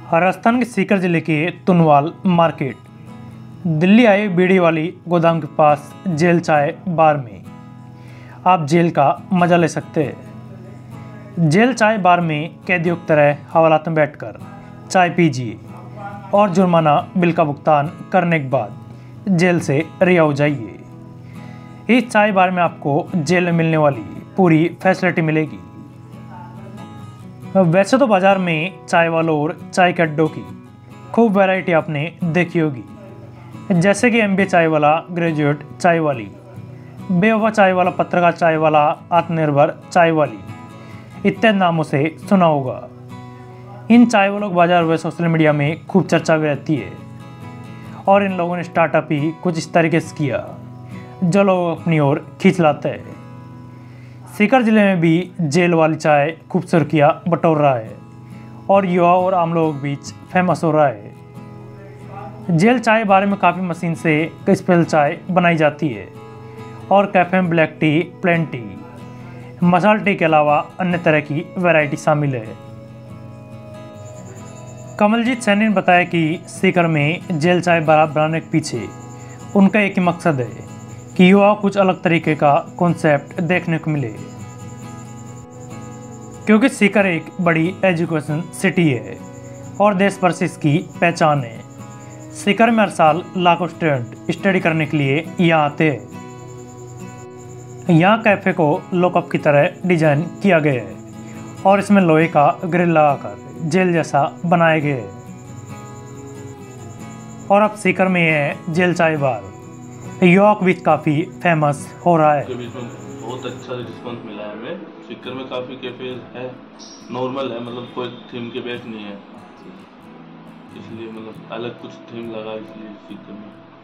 राजस्थान के सीकर जिले के तुनवाल मार्केट। दिल्ली आए बीड़ी वाली गोदाम के पास जेल चाय बार में आप जेल का मजा ले सकते हैं। जेल चाय बार में कैदियों की तरह हवालात में बैठकर चाय पीजिए और जुर्माना बिल का भुगतान करने के बाद जेल से रिहा हो जाइए। इस चाय बार में आपको जेल में मिलने वाली पूरी फैसिलिटी मिलेगी। वैसे तो बाज़ार में चाय वालों और चाय के अड्डों की खूब वैरायटी आपने देखी होगी, जैसे कि MBA चाय वाला, ग्रेजुएट चाय वाली, बेवफा चाय वाला, पत्रकार चाय वाला, आत्मनिर्भर चाय वाली इत्यादि नामों से सुना होगा। इन चाय वालों को बाजार व सोशल मीडिया में खूब चर्चा भी रहती है और इन लोगों ने स्टार्टअप ही कुछ इस तरीके से किया जो लोग अपनी ओर खींच लाते हैं। सीकर जिले में भी जेल वाली चाय खूब सुर्खियाँ बटोर रहा है और युवा और आम लोगों के बीच फेमस हो रहा है। जेल चाय बार में काफ़ी मशीन से स्पेशल चाय बनाई जाती है और कैफे में black tea, plain tea, masala tea के अलावा अन्य तरह की वैरायटी शामिल है। कमलजीत सैनी ने बताया कि सीकर में जेल चाय बार बनाने के पीछे उनका एक ही मकसद है कि युवा कुछ अलग तरीके का कॉन्सेप्ट देखने को मिले, क्योंकि सीकर एक बड़ी एजुकेशन सिटी है और देश भर से इसकी पहचान है। सीकर में हर साल लाखों स्टूडेंट स्टडी करने के लिए यहाँ आते हैं। यहाँ कैफ़े को लॉकअप की तरह डिजाइन किया गया है और इसमें लोहे का ग्रिल लगाकर जेल जैसा बनाया गया है। और अब सीकर में है जेल चाय बार, युवा के बीच काफ़ी फेमस हो रहा है। बहुत अच्छा रिस्पॉन्स मिला है हमें। सीकर में काफ़ी कैफे है, नॉर्मल है, मतलब कोई थीम के बेस नहीं है, इसलिए मतलब अलग कुछ थीम लगा इसलिए सीकर में